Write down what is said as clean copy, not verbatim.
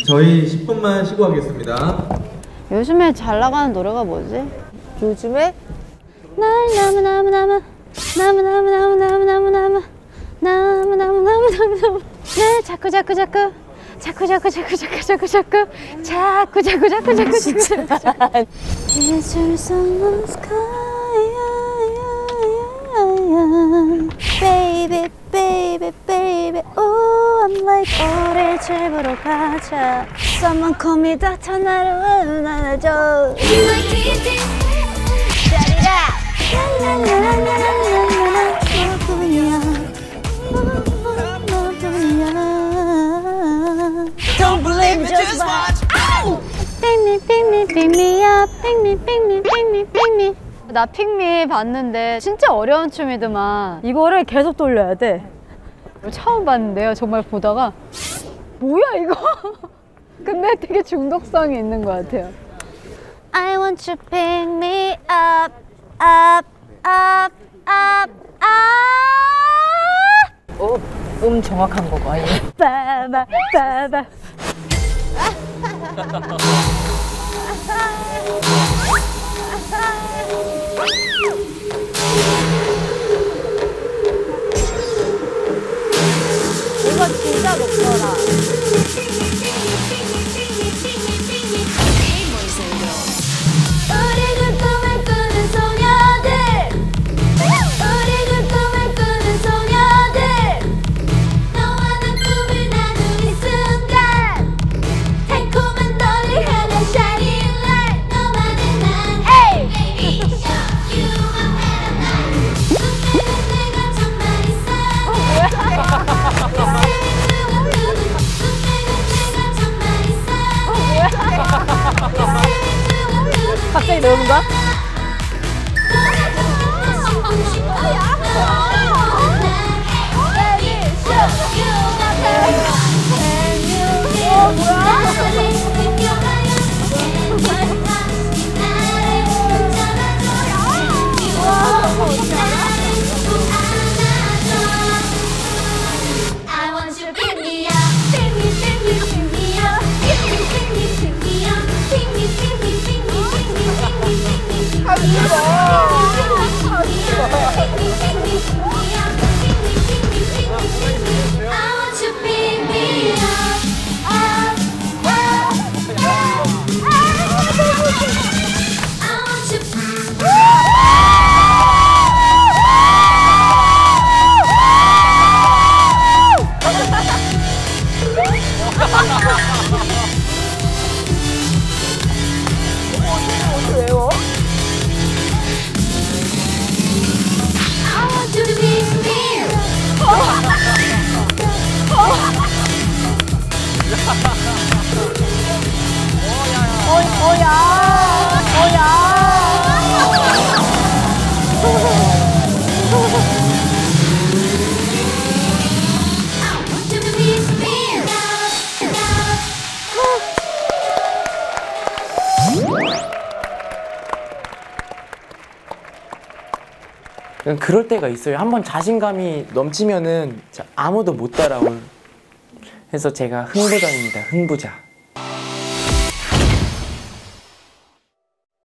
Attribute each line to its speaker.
Speaker 1: 저희 10분만 쉬고 하겠습니다.
Speaker 2: 요즘에 잘 나가는 노래가 뭐지? 요즘에? 날 나무나무나무 나무나무나무나무나무나무 나무나무나무나무나무 네 자꾸자꾸 Baby baby baby oh I'm like 어릴 집으로 가자 Someone call me doctor 나를 안아줘 Don't believe me, just watch. Pick me, pick me, pick me up. Pick me, pick me, pick me, pick me. 나 픽미 봤는데 진짜 어려운 춤이더만. 이거를 계속 돌려야 돼. 처음 봤는데요. 정말 보다가 뭐야 이거? 근데 되게 중독성이 있는 것 같아요. I want you pick me up, up, up, up, up.
Speaker 3: 오, 정확한 거고 아니?
Speaker 2: 빠바 빠바. 이거 진짜 높더라. 우리는 꿈을 꾸는 소녀들. 우리는 꿈을 꾸는 소녀들. 너와 난 꿈을 나눈 이 순간 달콤한 너를 향한 shining light 너만의 난 Baby you are paradise 꿈에는 내가 정말 있어 갑자기 나오는 거야?
Speaker 4: 그럴 때가 있어요. 한번 자신감이 넘치면은 아무도 못 따라올. 그래서 제가 흥부자입니다. 흥부자.